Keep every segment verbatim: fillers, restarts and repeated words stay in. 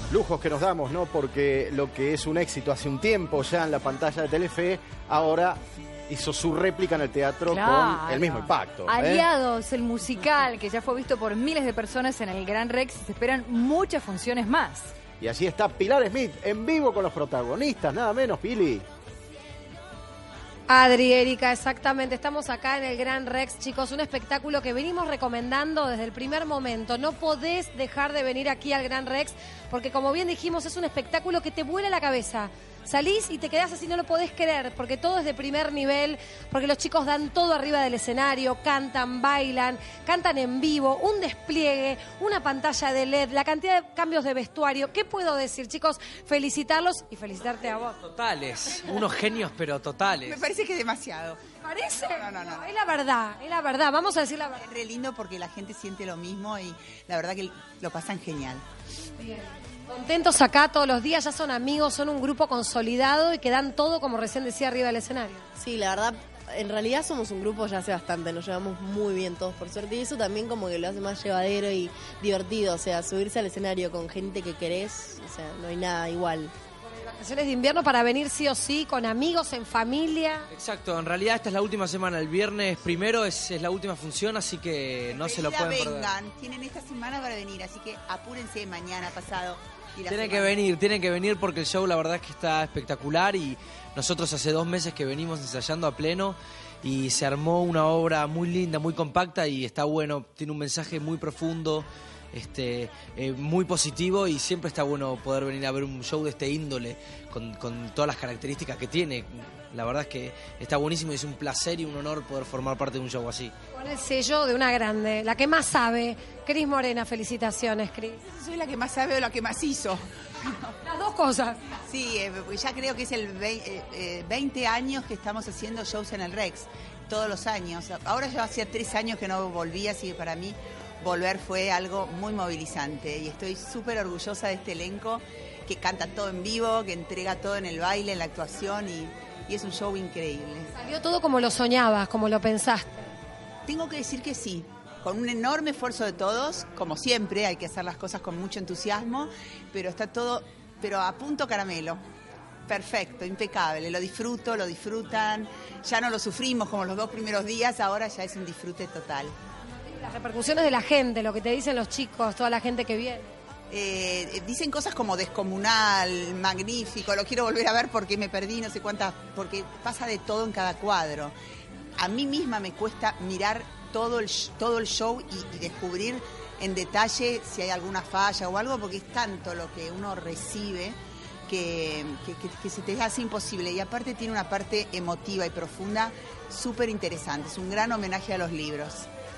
Lujos que nos damos, ¿no? Porque lo que es un éxito hace un tiempo ya en la pantalla de Telefe, ahora hizo su réplica en el teatro Claro. con el mismo impacto. ¿eh? Aliados, el musical, que ya fue visto por miles de personas en el Gran Rex, se esperan muchas funciones más. Y allí está Pilar Smith en vivo con los protagonistas, nada menos, Pili. Adri, Erika, exactamente. Estamos acá en el Gran Rex, chicos. Un espectáculo que venimos recomendando desde el primer momento. No podés dejar de venir aquí al Gran Rex porque, como bien dijimos, es un espectáculo que te vuela la cabeza. Salís y te quedás así, no lo podés creer, porque todo es de primer nivel, porque los chicos dan todo arriba del escenario, cantan, bailan, cantan en vivo, un despliegue, una pantalla de L E D, la cantidad de cambios de vestuario. ¿Qué puedo decir, chicos? Felicitarlos y felicitarte a vos. Totales, unos genios, pero totales. Me parece que es demasiado. ¿Parece? No, no, no, no. Es la verdad, es la verdad. Vamos a decir la verdad. Es re lindo porque la gente siente lo mismo y la verdad que lo pasan genial. Bien. Contentos acá todos los días, ya son amigos, son un grupo consolidado y que dan todo, como recién decía, arriba del escenario. Sí, la verdad, en realidad somos un grupo ya hace bastante, nos llevamos muy bien todos por suerte y eso también como que lo hace más llevadero y divertido, o sea, subirse al escenario con gente que querés, o sea, no hay nada igual. Vacaciones de invierno para venir sí o sí, con amigos, en familia. Exacto, en realidad esta es la última semana, el viernes primero es, es la última función, así que no se lo pueden perder. Vengan, tienen esta semana para venir, así que apúrense mañana, pasado. Tienen que venir, tienen que venir porque el show la verdad es que está espectacular y nosotros hace dos meses que venimos ensayando a pleno y se armó una obra muy linda, muy compacta y está bueno, tiene un mensaje muy profundo, este, eh, muy positivo y siempre está bueno poder venir a ver un show de este índole con, con todas las características que tiene. La verdad es que está buenísimo y es un placer y un honor poder formar parte de un show así. Con el sello de una grande, la que más sabe, Cris Morena. Felicitaciones, Cris. ¿Soy la que más sabe o la que más hizo? Las dos cosas. Sí, eh, porque ya creo que es el ve- eh, veinte años que estamos haciendo shows en el Rex, todos los años. Ahora yo hacía tres años que no volvía, así que para mí volver fue algo muy movilizante y estoy súper orgullosa de este elenco que canta todo en vivo, que entrega todo en el baile, en la actuación y, y es un show increíble. Salió todo como lo soñabas, como lo pensaste. Tengo que decir que sí, con un enorme esfuerzo de todos, como siempre, hay que hacer las cosas con mucho entusiasmo, pero está todo, pero a punto caramelo. Perfecto, impecable, lo disfruto, lo disfrutan, ya no lo sufrimos como los dos primeros días, ahora ya es un disfrute total. Las repercusiones de la gente, lo que te dicen los chicos, toda la gente que viene. Eh, dicen cosas como descomunal, magnífico, lo quiero volver a ver porque me perdí, no sé cuántas, porque pasa de todo en cada cuadro. A mí misma me cuesta mirar todo el, todo el show y, y descubrir en detalle si hay alguna falla o algo, porque es tanto lo que uno recibe que, que, que, que se te hace imposible. Y aparte tiene una parte emotiva y profunda súper interesante, es un gran homenaje a los libros.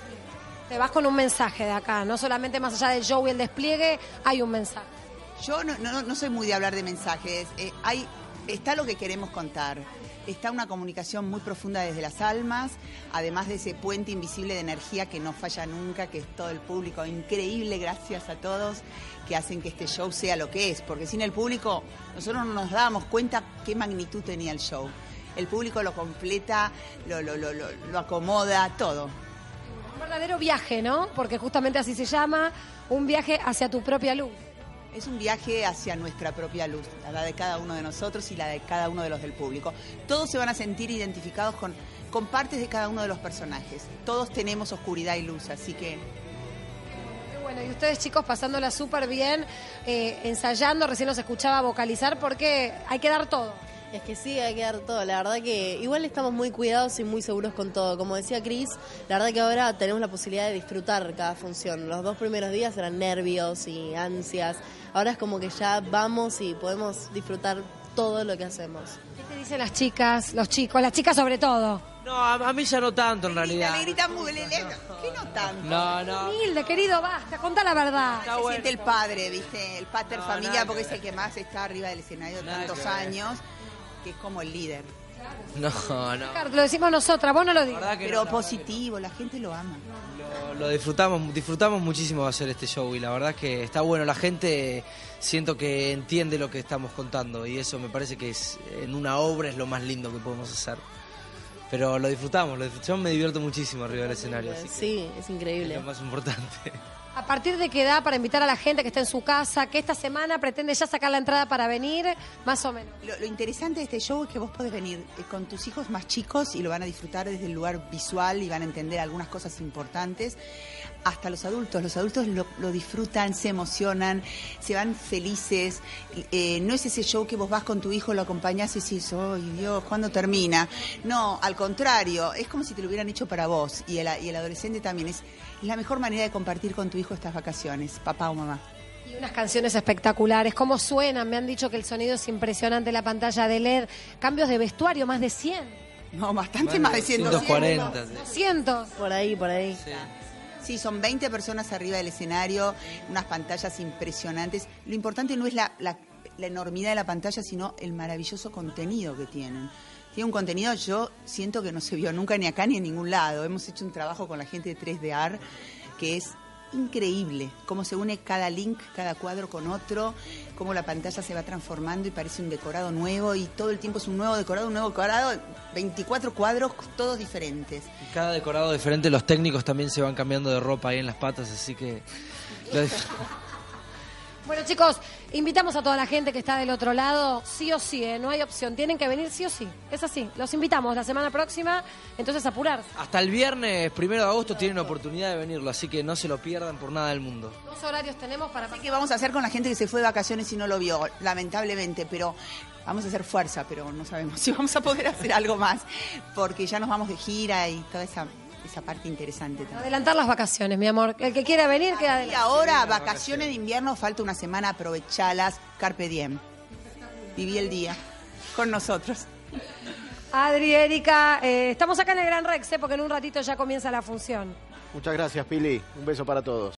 Te vas con un mensaje de acá, no solamente más allá del show y el despliegue, hay un mensaje. Yo no, no, no soy muy de hablar de mensajes, eh, hay, está lo que queremos contar, está una comunicación muy profunda desde las almas, además de ese puente invisible de energía que no falla nunca, que es todo el público, increíble, gracias a todos, que hacen que este show sea lo que es, porque sin el público nosotros no nos dábamos cuenta qué magnitud tenía el show. El público lo completa, lo, lo, lo, lo, lo acomoda, todo. Un verdadero viaje, ¿no? Porque justamente así se llama, un viaje hacia tu propia luz. Es un viaje hacia nuestra propia luz, la de cada uno de nosotros y la de cada uno de los del público. Todos se van a sentir identificados con, con partes de cada uno de los personajes. Todos tenemos oscuridad y luz, así que... Qué bueno, y ustedes chicos pasándola súper bien, eh, ensayando, recién los escuchaba vocalizar porque hay que dar todo. Es que sí, hay que dar todo. La verdad que igual estamos muy cuidados y muy seguros con todo. Como decía Cris, la verdad que ahora tenemos la posibilidad de disfrutar cada función. Los dos primeros días eran nervios y ansias. Ahora es como que ya vamos y podemos disfrutar todo lo que hacemos. ¿Qué te dicen las chicas, los chicos, las chicas sobre todo? No, a, a mí ya no tanto en realidad. Le gritan muy, le, le, ¿qué no tanto? No, no. Humilde, querido, basta, contá la verdad. Se bueno. siente el padre, ¿viste? El pater No, familia, nada porque que es el que más está arriba del escenario Nada tantos que ver. años, que es como el líder. No, no. Ricardo, lo decimos nosotras, vos no lo digas. La verdad que Pero no, positivo, la gente lo ama. Lo, lo disfrutamos, disfrutamos muchísimo de hacer este show y la verdad es que está bueno. La gente siento que entiende lo que estamos contando y eso me parece que es en una obra es lo más lindo que podemos hacer. Pero lo disfrutamos, lo disfrutamos. Yo me divierto muchísimo arriba del escenario. Así que Sí, es increíble. es lo más importante. ¿A partir de qué edad para invitar a la gente que está en su casa, que esta semana pretende ya sacar la entrada para venir, más o menos? Lo, lo interesante de este show es que vos podés venir eh, con tus hijos más chicos y lo van a disfrutar desde el lugar visual y van a entender algunas cosas importantes, hasta los adultos. Los adultos lo, lo disfrutan, se emocionan, se van felices. Eh, no es ese show que vos vas con tu hijo, lo acompañás y decís, ¡ay, Dios, ¿cuándo termina? No, al contrario, es como si te lo hubieran hecho para vos. Y el, y el adolescente también. Es, es la mejor manera de compartir con tu hijo estas vacaciones, papá o mamá. Y unas canciones espectaculares. ¿Cómo suenan? Me han dicho que el sonido es impresionante, la pantalla de L E D. Cambios de vestuario, más de cien. No, bastante más de ciento cuarenta. doscientos. Por ahí, por ahí. Sí. Sí, son veinte personas arriba del escenario, unas pantallas impresionantes. Lo importante no es la, la, la enormidad de la pantalla, sino el maravilloso contenido que tienen. Tiene un contenido, yo siento que no se vio nunca ni acá ni en ningún lado. Hemos hecho un trabajo con la gente de tres D Art que es increíble, cómo se une cada link, cada cuadro con otro, cómo la pantalla se va transformando y parece un decorado nuevo y todo el tiempo es un nuevo decorado, un nuevo decorado, veinticuatro cuadros todos diferentes. Y cada decorado diferente, los técnicos también se van cambiando de ropa ahí en las patas, así que... Bueno, chicos, invitamos a toda la gente que está del otro lado, sí o sí, ¿eh? No hay opción, tienen que venir sí o sí, es así, los invitamos la semana próxima, entonces apurarse. Hasta el viernes primero de agosto tienen oportunidad de venirlo, así que no se lo pierdan por nada del mundo. Dos horarios tenemos para... Así que vamos a hacer con la gente que se fue de vacaciones y no lo vio, lamentablemente, pero vamos a hacer fuerza, pero no sabemos si vamos a poder hacer algo más, porque ya nos vamos de gira y toda esa... esa parte interesante también. Adelantar las vacaciones, mi amor. El que quiera venir, queda Y adelante. ahora, vacaciones de invierno, falta una semana, aprovechalas, carpe diem. Viví el día con nosotros. Adri, Erika, eh, estamos acá en el Gran Rex, ¿eh? Porque en un ratito ya comienza la función. Muchas gracias, Pili. Un beso para todos.